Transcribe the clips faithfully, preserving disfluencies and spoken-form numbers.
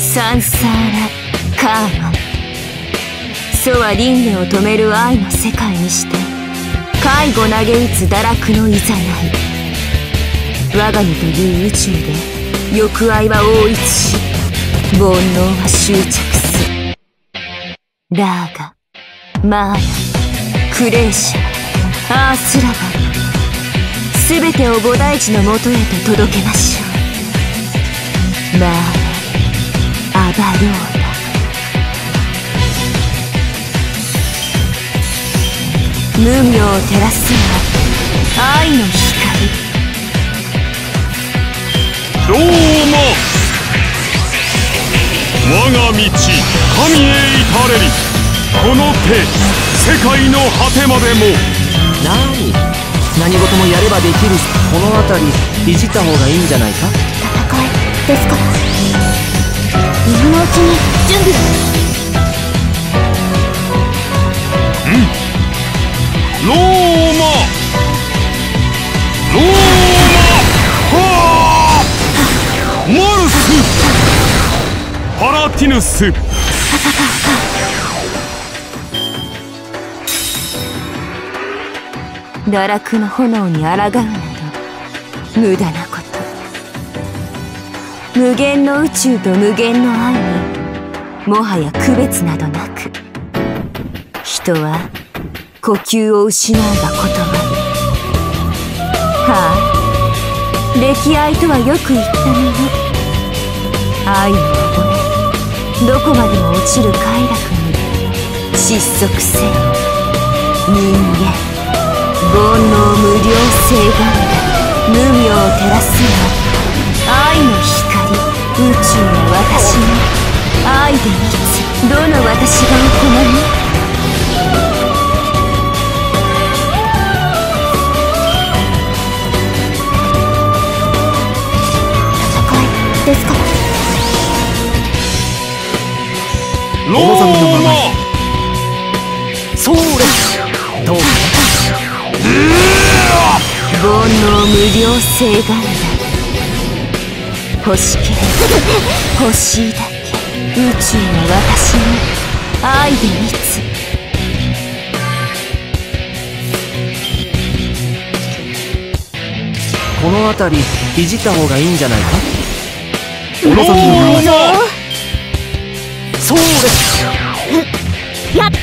サンサーラカーマン。祖は輪廻を止める愛の世界にして介護投げ打つ堕落のいざない。我が身という宇宙で欲愛は応一し煩悩は執着す。ラーガ、マーヤ、クレーシャ、アースラバン、すべてを菩提寺のもとへと届けましょう。マーヤ、アバローダ。無明を照らすは愛の光。 ローマ、我が道神へ至れり。この手、世界の果てまでも。 何何事もやればできる。この辺りいじった方がいいんじゃないか。 戦いですから今のうちに準備を。 うん。ローマ、ローマ、はあ、マルス、パラティヌス。 堕落の炎に抗うなど無駄なこと。無限の宇宙と無限の愛にもはや区別などなく、人は呼吸を失うがことは。はあ、溺愛とはよく言ったもの。愛の溺れ、どこまでも落ちる快楽に失速せよ人間。煩悩無量性願無明を照らすは愛の光。宇宙は私の愛で満つ。どの私が行う。 戦いですからローマ、 そうです。どうか煩悩無量性願欲しければ欲しいだけ。宇宙は私の愛で満つ。 この辺りいじった方がいいんじゃないか。 ローマ、 そうです。 やった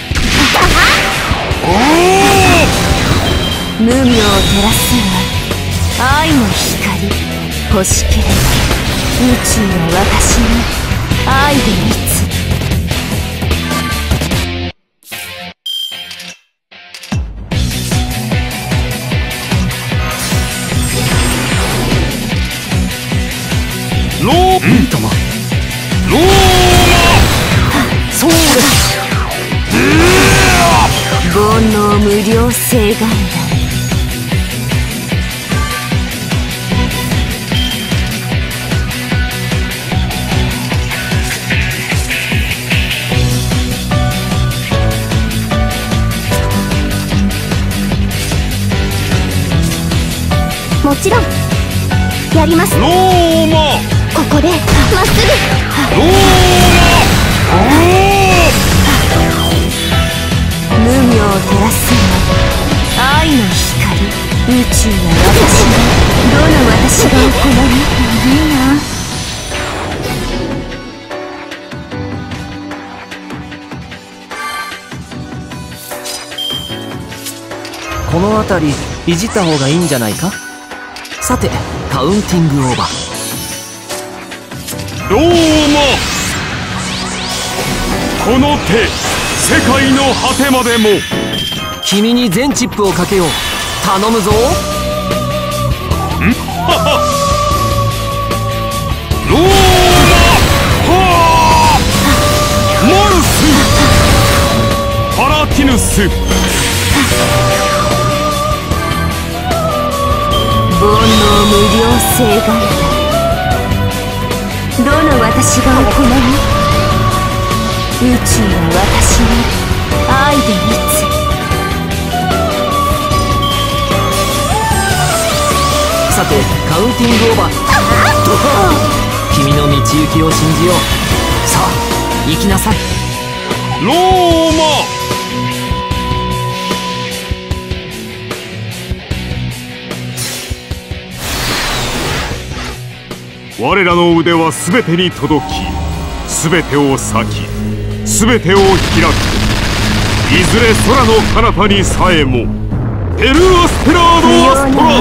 無明を照らすは愛の光。欲しければ宇宙は私の愛で満つ。 ロー、 いいとも。 ローマ、 そうです。 煩悩無量性願もちろんやります。 ローマ、 ここでまっすぐ。 ロー無明を照らすは愛の光。宇宙は私のどの私が行う。いいな。 この辺りいじった方がいいんじゃないか。さてカウンティングオーバー。 ローマ、この手、世界の果てまでも。 君に全チップをかけよう。頼むぞ。んはは、ローマ、はあ、マルス、パラティヌス。 煩悩無量性願どの私が行う。宇宙は私の愛で満つ。 さてカウンティングオーバー。君の道行きを信じよう。 さあ行きなさい。 ローマ。我らの腕は全てに届き、全てを裂き、全てを開く。いずれ空の彼方にさえもエル・アステラード・アストラ。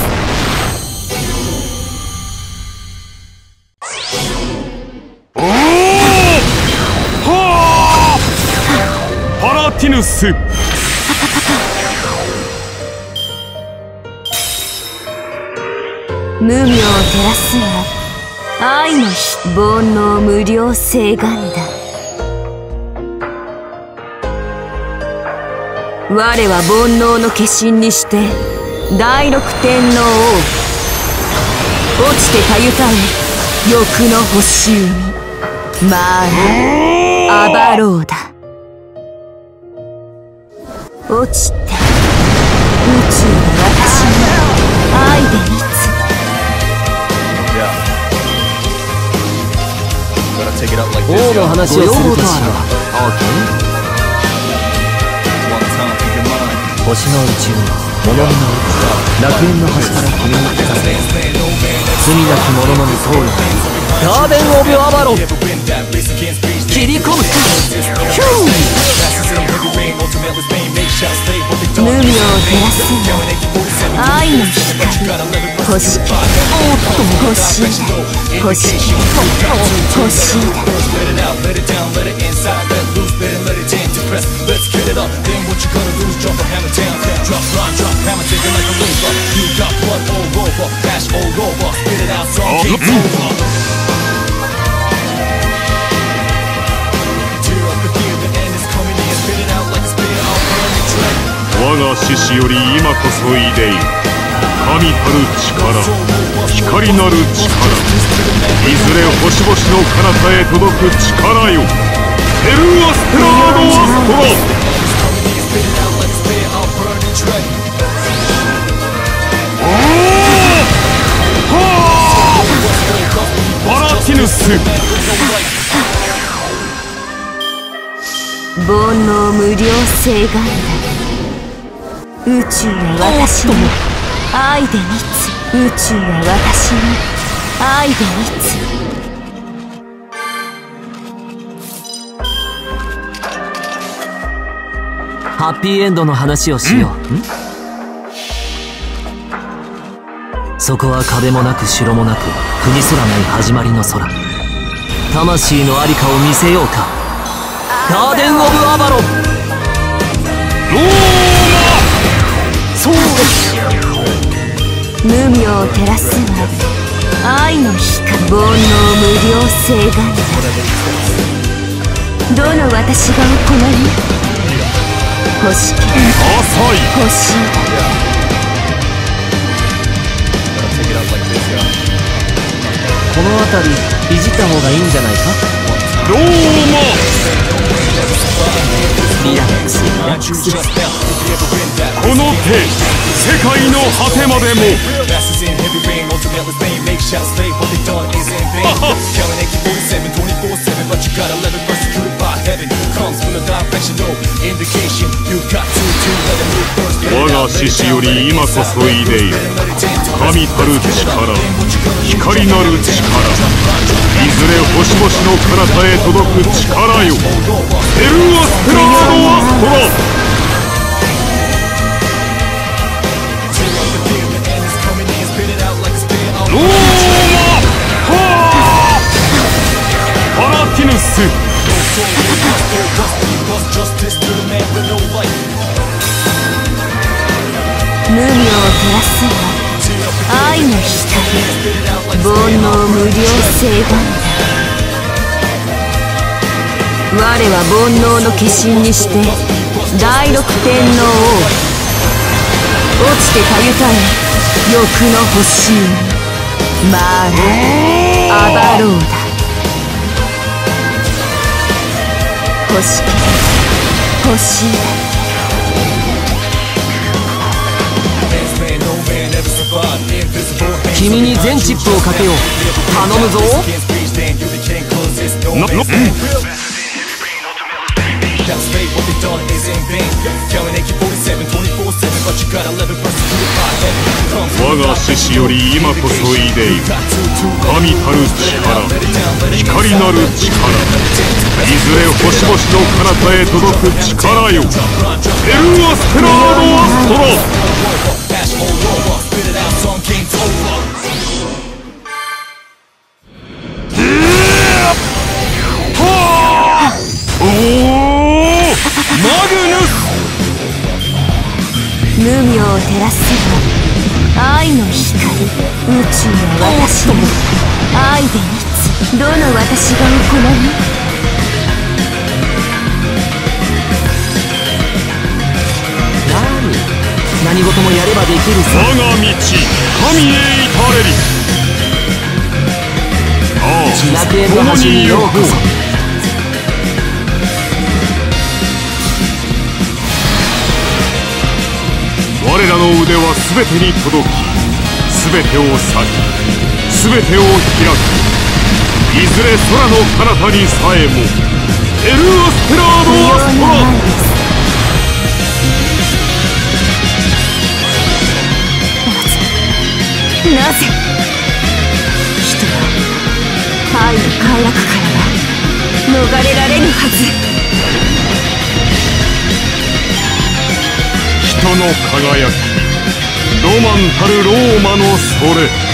おお、はあ、パラティヌス。 無明を照らすは愛の火、煩悩無量誓願だ。我は煩悩の化身にして第六天皇王、落ちてたゆたえ欲の星海、マーラ・アバローだ。落ちて宇宙は私の愛で満つ。 王の話をするとしよう。星の宇宙、物見の奥、楽園の端から君に聞かせ、罪なき者のみ通るガーデン・オブ・アバロン。切り込む。ヒュー。 無明を照らすは愛の光、星木、星だ、星木、星だ。 我が獅子より今こそいでいる神たる力、光なる力、いずれ星々の彼方へ届く力よ。エル・アステラード・アストラ。おお、はあ、パラティヌス。 煩悩無量誓願だ。宇宙は私の愛で満つ。宇宙は私の愛で満つ。 ハッピーエンドの話をしよう。うん、そこは壁もなく城もなく国すらない始まりの空。魂のありかを見せようか。ガーデン・オブ・アバロン。 ローマ。そう。 無明を照らすは愛の光、煩悩無量誓願だ。どの私が行い星木、星だ。 この辺りいじった方がいいんじゃないか。 ローマ。 リラックスリラックス。 この手、世界の果てまでも。我が獅子より今こそいでいる神たる力、光なる力、いずれ星々の彼方へ届く力よ。エル・アステラード・アストラ。ローマ。はあ、パラティヌス。 無明を照らすは愛の光、煩悩無量誓願だ。我は煩悩の化身にして第六天皇王、落ちてたゆたえ欲の星海、マーラ・アバローだ。星木、星だ。 君に全チップをかけよう。頼むぞ。 な、な、うん我が獅子より今こそいでいる神たる力、光なる力、いずれ星々の彼方へ届く力よ。エル・アステラード・アストラ。 無明を照らせば愛の光、宇宙は私の愛でいつどの私が行う。 何何事もやればできるさ。 我が道神へ至れり。ああ、 楽園の橋にようこそ。 我らの腕は全てに届き、全てを裂き、全てを開く。いずれ空の彼方にさえもエル・アステラード・アストラ。 なぜ人は愛の快楽からは逃れられぬはず。 人の輝き、ロマンたるローマのそれ。